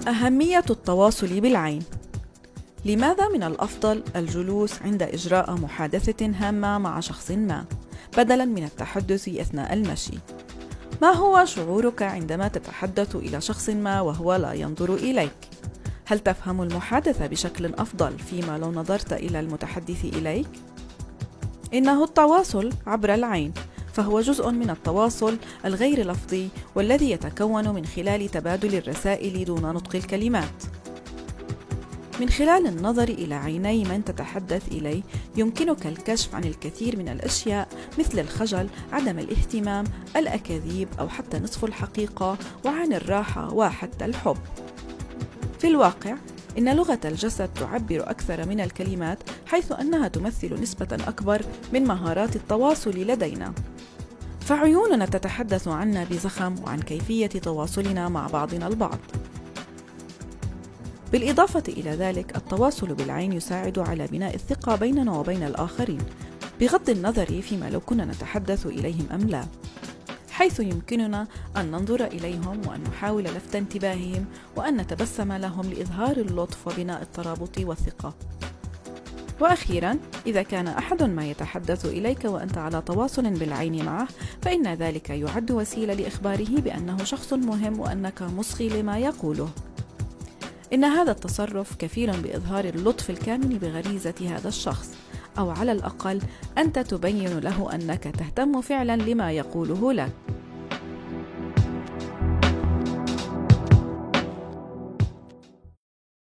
أهمية التواصل بالعين. لماذا من الأفضل الجلوس عند إجراء محادثة هامة مع شخص ما، بدلاً من التحدث أثناء المشي؟ ما هو شعورك عندما تتحدث إلى شخص ما وهو لا ينظر إليك؟ هل تفهم المحادثة بشكل أفضل فيما لو نظرت إلى المتحدث إليك؟ إنه التواصل عبر العين، فهو جزء من التواصل الغير لفظي والذي يتكون من خلال تبادل الرسائل دون نطق الكلمات. من خلال النظر إلى عيني من تتحدث إليه يمكنك الكشف عن الكثير من الأشياء مثل الخجل، عدم الاهتمام، الأكاذيب أو حتى نصف الحقيقة، وعن الراحة وحتى الحب. في الواقع إن لغة الجسد تعبر أكثر من الكلمات، حيث أنها تمثل نسبة أكبر من مهارات التواصل لدينا. فعيوننا تتحدث عنا بزخم وعن كيفية تواصلنا مع بعضنا البعض. بالإضافة إلى ذلك، التواصل بالعين يساعد على بناء الثقة بيننا وبين الآخرين، بغض النظر فيما لو كنا نتحدث إليهم أم لا، حيث يمكننا أن ننظر إليهم وأن نحاول لفت انتباههم وأن نتبسم لهم لإظهار اللطف وبناء الترابط والثقة. وأخيراً، إذا كان أحد ما يتحدث إليك وأنت على تواصل بالعين معه، فإن ذلك يعد وسيلة لإخباره بأنه شخص مهم وأنك مصغي لما يقوله. إن هذا التصرف كفيل بإظهار اللطف الكامل بغريزة هذا الشخص، أو على الأقل أنت تبين له أنك تهتم فعلاً لما يقوله لك.